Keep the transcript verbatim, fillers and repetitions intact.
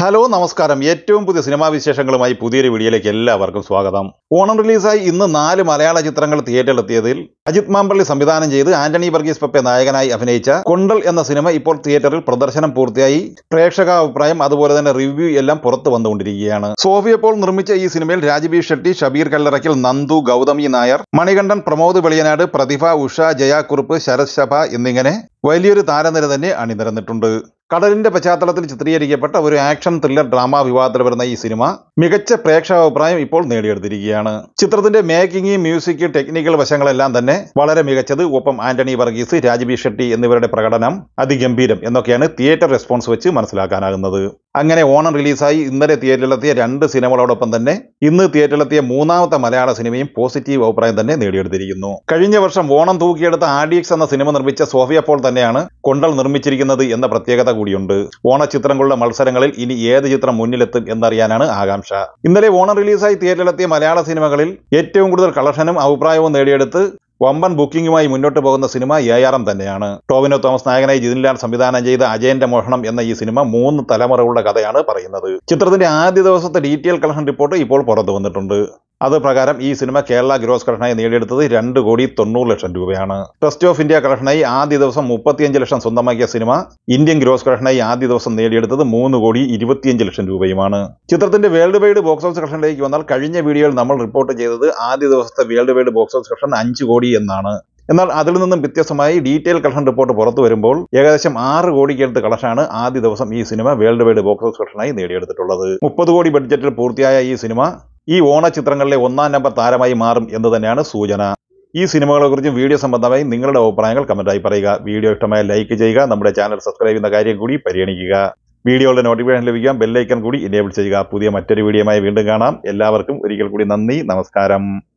Hello നമസ്കാരം. ഏറ്റവും പുതിയ സിനിമാ വിശേഷങ്ങളുമായി പുതിയൊരു വീഡിയോയിലേക്ക് എല്ലാവർക്കും സ്വാഗതം. ഓണം റിലീസായി ഇന്ന് നാല് മലയാള ചിത്രങ്ങൾ തിയേറ്ററിലെത്തിയതിൽ അജിത് മാമ്പള്ളി സംവിധാനം ചെയ്ത് ആന്റണി വർഗീസ് പപ്പെ നായകനായി അഭിനയിച്ച കൊണ്ടൽ എന്ന സിനിമ ഇപ്പോൾ തിയേറ്ററിൽ പ്രദർശനം പൂർത്തിയായി. പ്രേക്ഷകാഭിപ്രായം അതുപോലെ തന്നെ റിവ്യൂ എല്ലാം പുറത്തു വന്നുകൊണ്ടിരിക്കുകയാണ്. സോഫിയ പോൾ നിർമ്മിച്ച ഈ സിനിമയിൽ രാജ്ബി ഷെട്ടി, ഷബീർ കല്ലറയ്ക്കൽ, നന്ദു, ഗൗതമി നായർ, മണികണ്ഠൻ, പ്രമോദ് വെളിയനാട്, പ്രതിഭ, ഉഷ, ജയാക്കുറുപ്പ്, ശരത് ശഭ എന്നിങ്ങനെ വലിയൊരു താരനിര തന്നെ അണിനിരന്നിട്ടുണ്ട്. കടലിന്റെ പശ്ചാത്തലത്തിൽ ചിത്രീകരിക്കപ്പെട്ട ഒരു ആക്ഷൻ ത്രില്ലർ ഡ്രാമ വിഭാഗത്തിൽ വരുന്ന ഈ സിനിമ മികച്ച പ്രേക്ഷകാഭിപ്രായം ഇപ്പോൾ നേടിയെടുത്തിരിക്കുകയാണ്. ചിത്രത്തിന്റെ മേക്കിംഗ്, മ്യൂസിക്, ടെക്നിക്കൽ വശങ്ങളെല്ലാം തന്നെ വളരെ മികച്ചത്. ഒപ്പം ആന്റണി വർഗീസ്, രാജ്ബി ഷെട്ടി എന്നിവരുടെ പ്രകടനം അതിഗംഭീരം എന്നൊക്കെയാണ് തിയേറ്റർ റെസ്പോൺസ് വെച്ച് മനസ്സിലാക്കാനാകുന്നത്. അങ്ങനെ ഓണം റിലീസായി ഇന്നലെ തിയേറ്ററിലെത്തിയ രണ്ട് സിനിമകളോടൊപ്പം തന്നെ ഇന്ന് തിയേറ്ററിലെത്തിയ മൂന്നാമത്തെ മലയാള സിനിമയും പോസിറ്റീവ് അഭിപ്രായം തന്നെ നേടിയെടുത്തിരിക്കുന്നു. കഴിഞ്ഞ വർഷം ഓണം തൂക്കിയെടുത്ത ആർഡിഎക്സ് എന്ന സിനിമ നിർമ്മിച്ച സോഫിയ പോൾ തന്നെയാണ് കൊണ്ടൽ നിർമ്മിച്ചിരിക്കുന്നത് എന്ന പ്രത്യേകത കൂടിയുണ്ട്. ഓണച്ചിത്രങ്ങളുടെ മത്സരങ്ങളിൽ ഇനി ഏത് ചിത്രം മുന്നിലെത്തും എന്നറിയാനാണ് ആകാംക്ഷ. ഇന്നലെ ഓണം റിലീസായി തിയേറ്ററിലെത്തിയ മലയാള സിനിമകളിൽ ഏറ്റവും കൂടുതൽ കളക്ഷനും അഭിപ്രായവും നേടിയെടുത്ത് വമ്പൻ ബുക്കിംഗുമായി മുന്നോട്ട് പോകുന്ന സിനിമ എ ആർ എം തന്നെയാണ്. ടോവിനോ തോമസ് നായകനായി ജിതിൻലാൽ സംവിധാനം ചെയ്ത അജയന്റെ മോഷണം എന്ന ഈ സിനിമ മൂന്ന് തലമുറകളുടെ കഥയാണ് പറയുന്നത്. ചിത്രത്തിന്റെ ആദ്യ ദിവസത്തെ ഡീറ്റെയിൽ കളക്ഷൻ റിപ്പോർട്ട് ഇപ്പോൾ പുറത്തു വന്നിട്ടുണ്ട്. അത് പ്രകാരം ഈ സിനിമ കേരള ഗ്രോസ് കളക്ഷനായി നേടിയെടുത്തത് രണ്ട് കോടി തൊണ്ണൂറ് ലക്ഷം രൂപയാണ്. ടെസ്റ്റ് ഓഫ് ഇന്ത്യ കളക്ഷനായി ആദ്യ ദിവസം മുപ്പത്തിയഞ്ച് ലക്ഷം സ്വന്തമാക്കിയ സിനിമ ഇന്ത്യൻ ഗ്രോസ് കളക്ഷനായി ആദ്യ ദിവസം നേടിയെടുത്തത് മൂന്ന് കോടി ഇരുപത്തിയഞ്ച് ലക്ഷം രൂപയുമാണ്. ചിത്രത്തിന്റെ വേൾഡ് വൈഡ് ബോക്സ് ഓഫീസ് കളക്ഷനിലേക്ക് വന്നാൽ കഴിഞ്ഞ വീഡിയോയിൽ നമ്മൾ റിപ്പോർട്ട് ചെയ്തത് ആദ്യ ദിവസത്തെ world wide box office collection അഞ്ച് കോടി എന്നാണ്. എന്നാൽ അതിൽ നിന്നും വ്യത്യസ്തമായി ഡീറ്റെയിൽ കളക്ഷൻ റിപ്പോർട്ട് പുറത്തു വരുമ്പോൾ ഏകദേശം ആറ് കോടിക്കടുത്ത് കളക്ഷനാണ് ആദ്യ ദിവസം ഈ സിനിമ വേൾഡ് വൈഡ് ബോക്സ് ഓഫീസ് കളക്ഷനായി നേടിയെടുത്തിട്ടുള്ളത്. മുപ്പത് കോടി ബഡ്ജറ്റിൽ പൂർത്തിയായ ഈ സിനിമ ഈ ഓണച്ചിത്രങ്ങളിലെ ഒന്നാം നമ്പർ താരമായി മാറും എന്ന് തന്നെയാണ് സൂചന. ഈ സിനിമകളെക്കുറിച്ചും വീഡിയോ സംബന്ധമായി നിങ്ങളുടെ അഭിപ്രായങ്ങൾ കമന്റായി പറയുക. വീഡിയോ ഇഷ്ടമായ ലൈക്ക് ചെയ്യുക. നമ്മുടെ ചാനൽ സബ്സ്ക്രൈബ് ചെയ്യുന്ന കാര്യം കൂടി പരിഗണിക്കുക. വീഡിയോയുടെ നോട്ടിഫിക്കേഷൻ ലഭിക്കാൻ ബെല്ലൈക്കൺ കൂടി എനേബിൾ ചെയ്യുക. പുതിയ മറ്റൊരു വീഡിയോയുമായി വീണ്ടും കാണാം. എല്ലാവർക്കും ഒരിക്കൽ കൂടി നന്ദി, നമസ്കാരം.